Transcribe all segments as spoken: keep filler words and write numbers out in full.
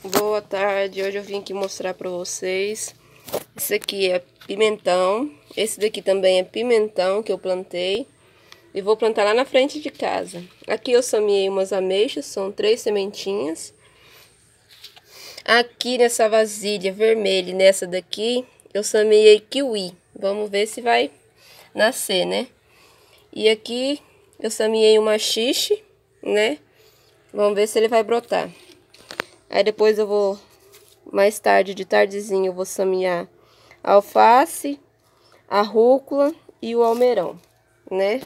Boa tarde, hoje eu vim aqui mostrar pra vocês. Esse aqui é pimentão, esse daqui também é pimentão que eu plantei e vou plantar lá na frente de casa. Aqui eu semeei umas ameixas, são três sementinhas. Aqui nessa vasilha vermelha e nessa daqui eu semeei kiwi, vamos ver se vai nascer, né? E aqui eu semeei um maxixe, né? Vamos ver se ele vai brotar. Aí depois eu vou, mais tarde, de tardezinho, eu vou semear a alface, a rúcula e o almeirão, né?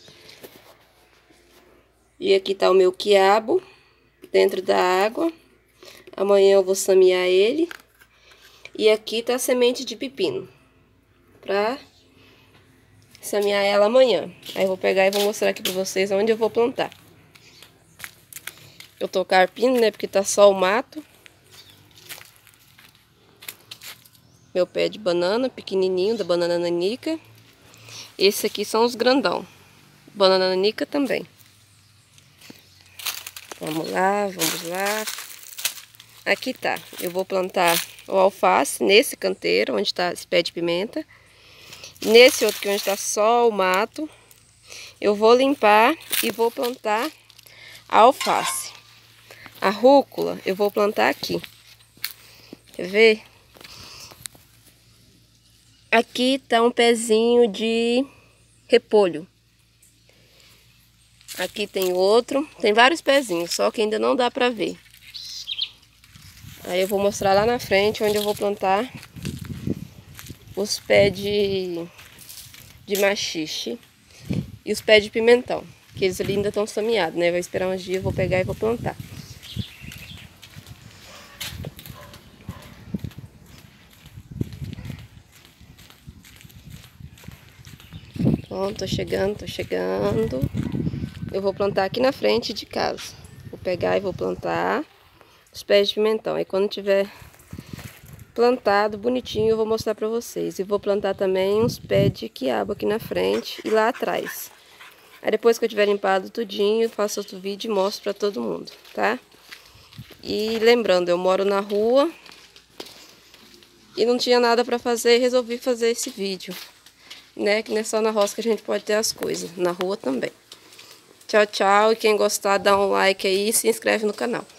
E aqui tá o meu quiabo dentro da água. Amanhã eu vou semear ele. E aqui tá a semente de pepino, pra semear ela amanhã. Aí eu vou pegar e vou mostrar aqui pra vocês onde eu vou plantar. Eu tô carpindo, né, porque tá só o mato. Meu pé de banana, pequenininho, da banana nanica. Esse aqui são os grandão. Banana nanica também. Vamos lá, vamos lá. Aqui tá. Eu vou plantar o alface nesse canteiro, onde tá esse pé de pimenta. Nesse outro aqui, onde tá só o mato, eu vou limpar e vou plantar a alface. A rúcula eu vou plantar aqui. Quer ver? Aqui tá um pezinho de repolho. Aqui tem outro. Tem vários pezinhos, só que ainda não dá pra ver. Aí eu vou mostrar lá na frente, onde eu vou plantar os pés de, de maxixe e os pés de pimentão. Que eles ali ainda estão semeados, né? Vai esperar uns dias, eu vou pegar e vou plantar. Pronto, tô chegando, tô chegando. Eu vou plantar aqui na frente de casa. Vou pegar e vou plantar os pés de pimentão. Aí quando tiver plantado bonitinho, eu vou mostrar pra vocês. E vou plantar também uns pés de quiabo aqui na frente e lá atrás. Aí depois que eu tiver limpado tudinho, eu faço outro vídeo e mostro pra todo mundo, tá? E lembrando, eu moro na rua e não tinha nada pra fazer e resolvi fazer esse vídeo, né? Que não é só na roça que a gente pode ter as coisas, na rua também. Tchau, tchau. E quem gostar, dá um like aí e se inscreve no canal.